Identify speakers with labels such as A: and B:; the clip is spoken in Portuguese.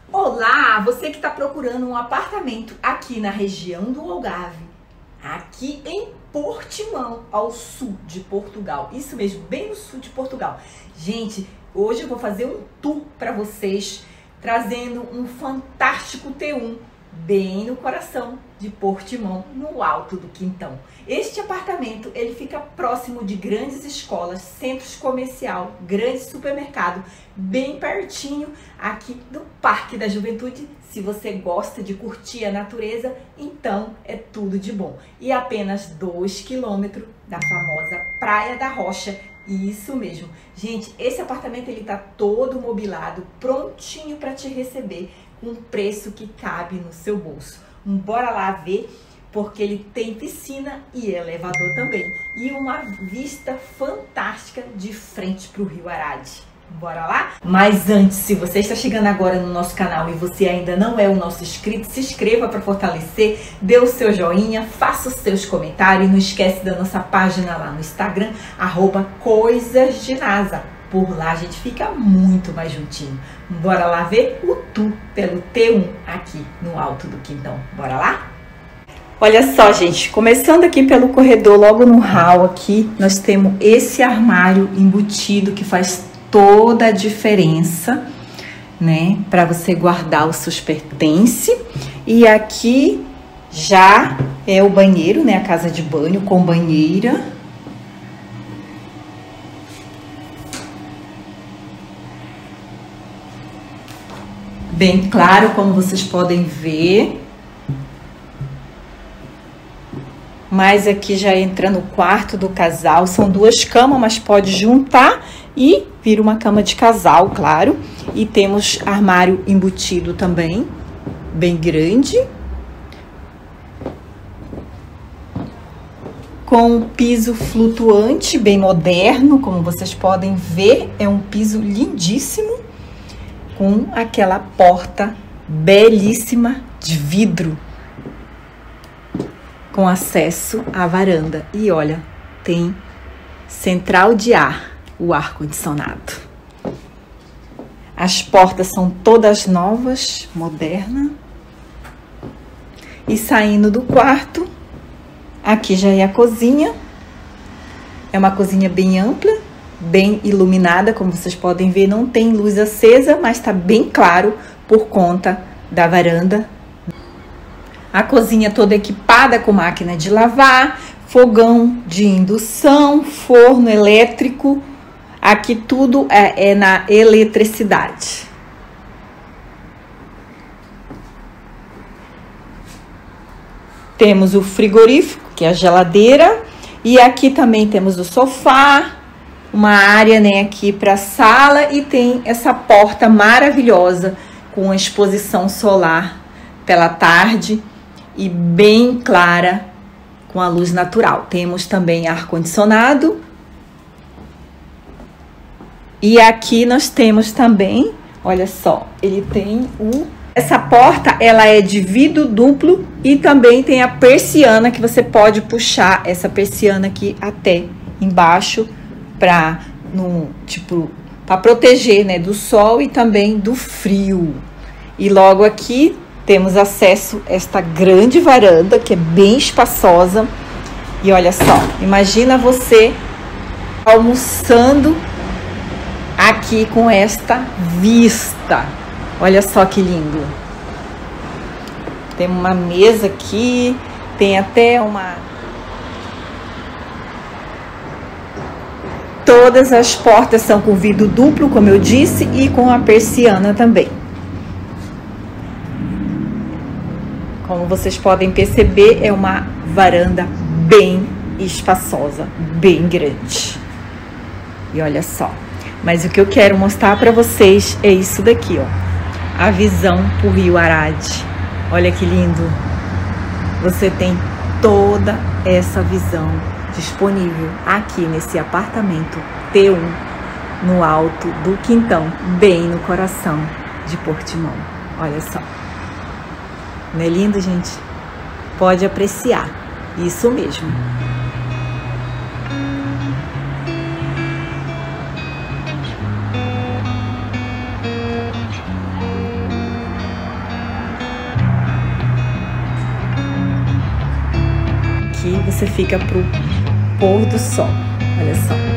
A: Olá, você que está procurando um apartamento aqui na região do Algarve, aqui em Portimão, ao sul de Portugal. Isso mesmo, bem no sul de Portugal. Gente, hoje eu vou fazer um tour para vocês, trazendo um fantástico T1 bem no coração de Portimão, no alto do Quintão. Este apartamento, ele fica próximo de grandes escolas, centros comercial, grande supermercado, bem pertinho aqui do Parque da Juventude. Se você gosta de curtir a natureza, então é tudo de bom. E apenas 2 quilômetros da famosa Praia da Rocha. Isso mesmo. Gente, esse apartamento ele tá todo mobilado, prontinho para te receber, com um preço que cabe no seu bolso. Bora lá ver, porque ele tem piscina e elevador também. E uma vista fantástica de frente para o Rio Arade. Bora lá? Mas antes, se você está chegando agora no nosso canal e você ainda não é o nosso inscrito, se inscreva para fortalecer, dê o seu joinha, faça os seus comentários e não esquece da nossa página lá no Instagram, @coisasdenasa. Por lá a gente fica muito mais juntinho. Bora lá ver o tour pelo T1 aqui no alto do Quintão. Bora lá? Olha só, gente, começando aqui pelo corredor, logo no hall aqui, nós temos esse armário embutido que faz toda a diferença, né? Para você guardar os seus pertences. E aqui já é o banheiro, né? A casa de banho com banheira. Bem claro, como vocês podem ver. Mas aqui já entra no quarto do casal. São 2 camas, mas pode juntar e vira uma cama de casal, claro. E temos armário embutido também, bem grande. Com piso flutuante, bem moderno, como vocês podem ver. É um piso lindíssimo, com aquela porta belíssima de vidro, com acesso à varanda. E olha, tem central de ar, o ar-condicionado. As portas são todas novas, modernas. E saindo do quarto, aqui já é a cozinha. É uma cozinha bem ampla, bem iluminada, como vocês podem ver, não tem luz acesa, mas está bem claro por conta da varanda. A cozinha toda equipada com máquina de lavar, fogão de indução, forno elétrico. Aqui tudo é na eletricidade. Temos o frigorífico, que é a geladeira, e aqui também temos o sofá, uma área, né, aqui para sala, e tem essa porta maravilhosa com exposição solar pela tarde e bem clara com a luz natural. Temos também ar-condicionado. E aqui nós temos também, olha só, ele tem essa porta, ela é de vidro duplo e também tem a persiana que você pode puxar essa persiana aqui até embaixo para proteger, né, do sol e também do frio. E logo aqui temos acesso a esta grande varanda que é bem espaçosa. E olha só, imagina você almoçando aqui com esta vista. Olha só que lindo. Tem uma mesa aqui, tem até Todas as portas são com vidro duplo, como eu disse, e com a persiana também. Como vocês podem perceber, é uma varanda bem espaçosa, bem grande. E olha só. Mas o que eu quero mostrar para vocês é isso daqui, ó. A visão pro Rio Arade. Olha que lindo. Você tem toda essa visão disponível aqui nesse apartamento T1 no alto do Quintão, bem no coração de Portimão. Olha só. Não é lindo, gente? Pode apreciar. Isso mesmo. você fica pro pôr do sol. Olha só.